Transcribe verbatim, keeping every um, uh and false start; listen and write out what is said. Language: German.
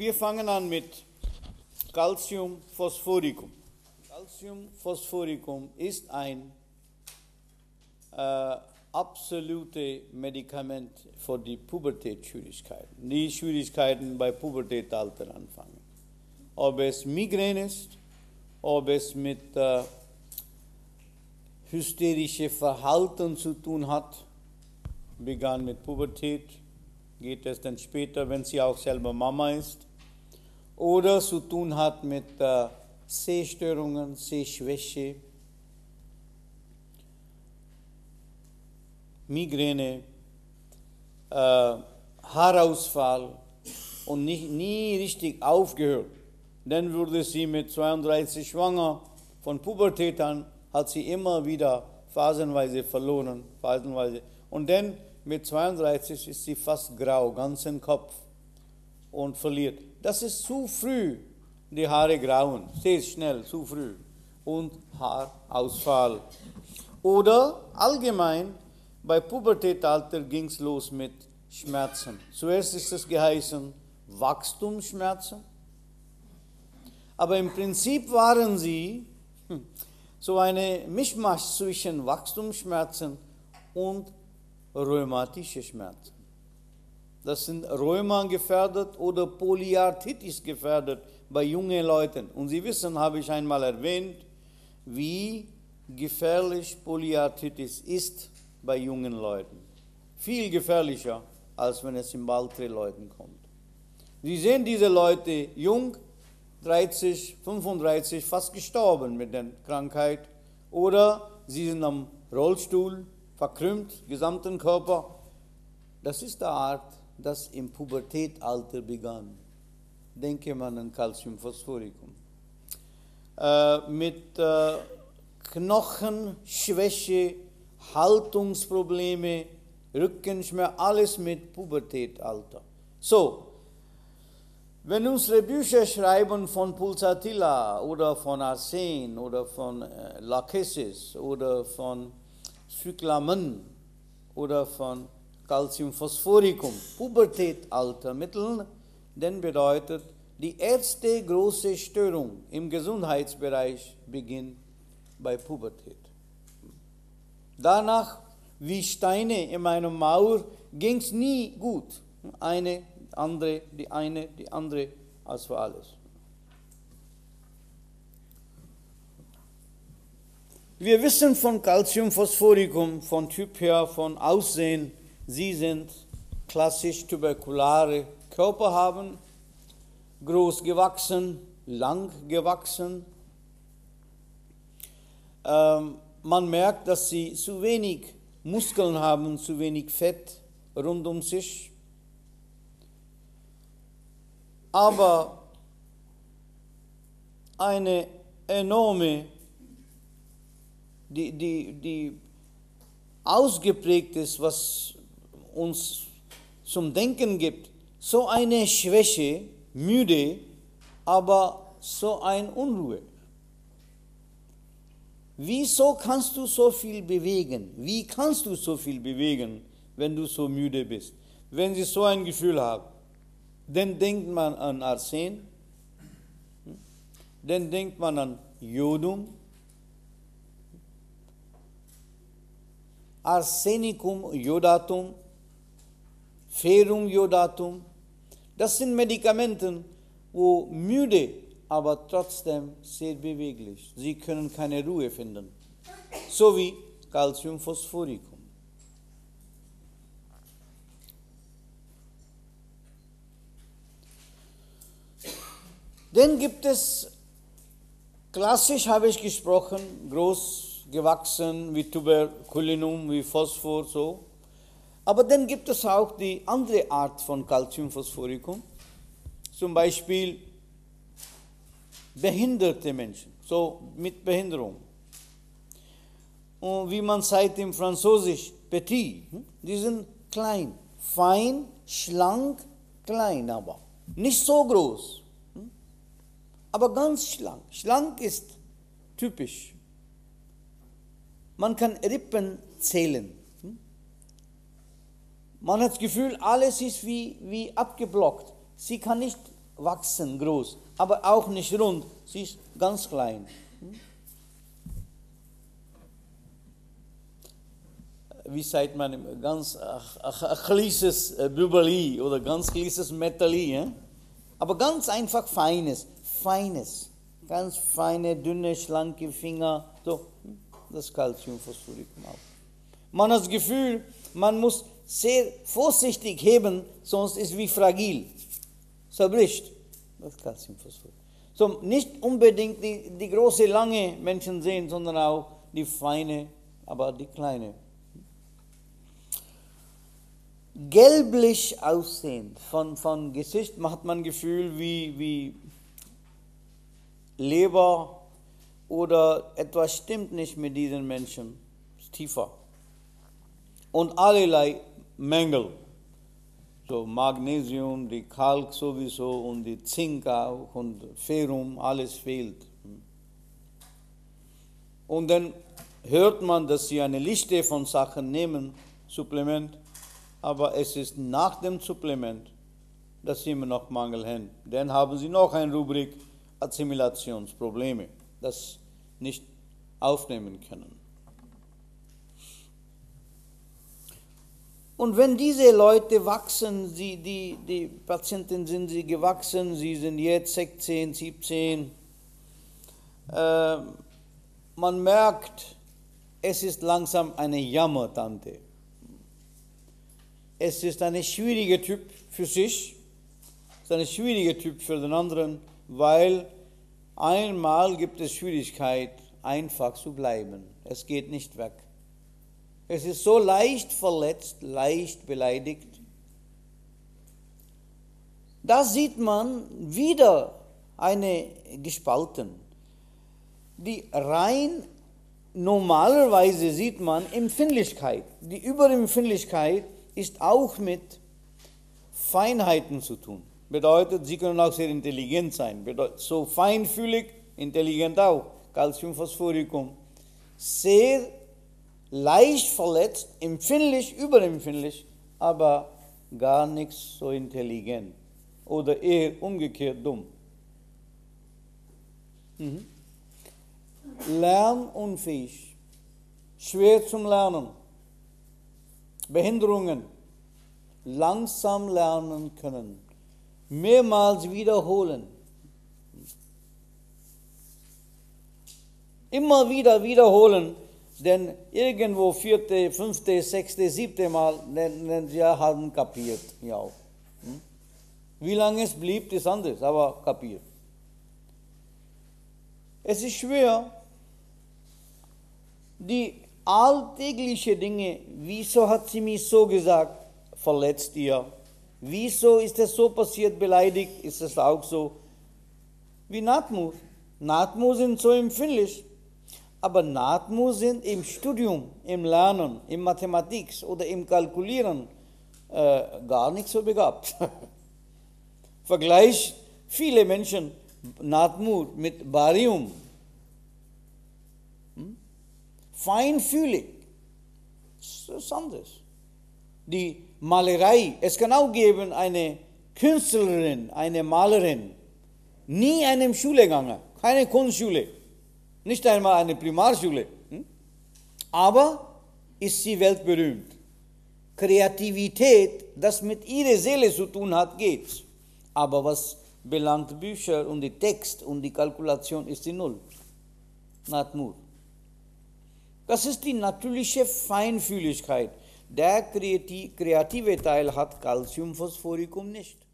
Wir fangen an mit Calcium-Phosphoricum. Calcium-Phosphoricum ist ein äh, absolutes Medikament für die Pubertätsschwierigkeiten, die Schwierigkeiten bei Pubertätalter anfangen. Ob es Migräne ist, ob es mit äh, hysterischen Verhalten zu tun hat, begann mit Pubertät, geht es dann später, wenn sie auch selber Mama ist, oder zu tun hat mit äh, Sehstörungen, Sehschwäche, Migräne, äh, Haarausfall und nicht, nie richtig aufgehört. Dann wurde sie mit zweiunddreißig schwanger, von Pubertät an hat sie immer wieder phasenweise verloren, phasenweise. Und dann mit zweiunddreißig ist sie fast grau, ganz im Kopf und verliert. Das ist zu früh, die Haare grauen, sehr schnell, zu früh. Und Haarausfall. Oder allgemein, bei Pubertätalter ging es los mit Schmerzen. Zuerst ist es geheißen Wachstumsschmerzen. Aber im Prinzip waren sie hm, so eine Mischmasch zwischen Wachstumsschmerzen und rheumatische Schmerzen. Das sind Rheuma gefährdet oder Polyarthritis gefährdet bei jungen Leuten. Und Sie wissen, habe ich einmal erwähnt, wie gefährlich Polyarthritis ist bei jungen Leuten. Viel gefährlicher, als wenn es in ältere Leuten kommt. Sie sehen diese Leute jung, dreißig, fünfunddreißig, fast gestorben mit der Krankheit. Oder sie sind am Rollstuhl, verkrümmt, gesamten Körper. Das ist die Art, das im Pubertätalter begann. Denke man an Calcium-Phosphoricum. Äh, mit äh, Knochenschwäche, Haltungsprobleme, Rückenschmerzen, alles mit Pubertätalter. So, wenn unsere Bücher schreiben von Pulsatilla oder von Arsen oder von äh, Lachesis oder von Cyclamen oder von Calcium-Phosphoricum, Pubertätaltermitteln, dann bedeutet, die erste große Störung im Gesundheitsbereich beginnt bei Pubertät. Danach, wie Steine in meiner Mauer, ging es nie gut. Eine, andere, die eine, die andere, als für alles. Wir wissen von Calcium-Phosphoricum, von Typ her, von Aussehen, sie sind klassisch tuberkulare Körper haben, groß gewachsen, lang gewachsen. Ähm, man merkt, dass sie zu wenig Muskeln haben, zu wenig Fett rund um sich. Aber eine enorme, die, die, die ausgeprägt ist, was uns zum Denken gibt, so eine Schwäche, müde, aber so eine Unruhe. Wieso kannst du so viel bewegen? Wie kannst du so viel bewegen, wenn du so müde bist? Wenn sie so ein Gefühl haben, dann denkt man an Arsen, dann denkt man an Jodum, Arsenicum iodatum, Ferrum iodatum. Das sind Medikamente, wo müde, aber trotzdem sehr beweglich. Sie können keine Ruhe finden. So wie Calcium-Phosphoricum. Dann gibt es, klassisch habe ich gesprochen, groß gewachsen wie Tuberculinum, wie Phosphor, so. Aber dann gibt es auch die andere Art von Calcium-Phosphoricum, zum Beispiel behinderte Menschen, so mit Behinderung. Und wie man sagt im Französisch, petit, die sind klein, fein, schlank, klein aber, nicht so groß, aber ganz schlank. Schlank ist typisch. Man kann Rippen zählen. Man hat das Gefühl, alles ist wie, wie abgeblockt. Sie kann nicht wachsen groß, aber auch nicht rund, sie ist ganz klein. Wie sagt man, ganz kleines Büberli oder ganz kleines Metalli, ja? Aber ganz einfach feines, feines, ganz feine, dünne, schlanke Finger, so, das Calciumphosphoricum auch. Man hat das Gefühl, man muss sehr vorsichtig heben, sonst ist es wie fragil, zerbricht, das Calciumphosphoricum. So, nicht unbedingt die, die große, lange Menschen sehen, sondern auch die feine, aber die kleine. Gelblich aussehend, von, von Gesicht hat man Gefühl wie, wie Leber oder etwas stimmt nicht mit diesen Menschen, ist tiefer. Und allerlei Mängel, so Magnesium, die Kalk sowieso und die Zink auch und Ferrum, alles fehlt. Und dann hört man, dass sie eine Liste von Sachen nehmen, Supplement, aber es ist nach dem Supplement, dass sie immer noch Mangel haben. Dann haben sie noch eine Rubrik Assimilationsprobleme, das nicht aufnehmen können. Und wenn diese Leute wachsen, sie, die, die Patienten sind sie gewachsen, sie sind jetzt sechzehn, siebzehn, äh, man merkt, es ist langsam eine Jammertante. Es ist ein schwieriger Typ für sich, es ist ein schwieriger Typ für den anderen, weil einmal gibt es Schwierigkeit, einfach zu bleiben. Es geht nicht weg. Es ist so leicht verletzt, leicht beleidigt. Da sieht man wieder eine Gespalten, die rein normalerweise sieht man Empfindlichkeit. Die Überempfindlichkeit ist auch mit Feinheiten zu tun. Bedeutet, sie können auch sehr intelligent sein. Bedeutet, so feinfühlig, intelligent auch. Calciumphosphoricum. Sehr leicht verletzt, empfindlich, überempfindlich, aber gar nicht so intelligent. Oder eher umgekehrt dumm. Mhm. Lernunfähig. Schwer zum Lernen. Behinderungen, langsam lernen können, mehrmals wiederholen, immer wieder wiederholen, denn irgendwo vierte, fünfte, sechste, siebte Mal, denn sie haben kapiert, ja auch. Wie lange es blieb, ist anders, aber kapiert. Es ist schwer, die alltägliche Dinge, wieso hat sie mich so gesagt, verletzt ihr? Wieso ist es so passiert, beleidigt, ist es auch so? Wie Natmur. Natmur sind so empfindlich, aber Natmur sind im Studium, im Lernen, in Mathematik oder im Kalkulieren äh, gar nicht so begabt. Vergleich viele Menschen Natmur mit Barium. Feinfühlig, das ist anders. Die Malerei, es kann auch geben eine Künstlerin, eine Malerin, nie eine Schule gegangen, keine Kunstschule, nicht einmal eine Primarschule, aber ist sie weltberühmt. Kreativität, das mit ihrer Seele zu tun hat, geht. Aber was belangt Bücher und die Text und die Kalkulation, ist die Null. Natmur. Das ist die natürliche Feinfühligkeit. Der kreative Teil hat Calciumphosphoricum nicht.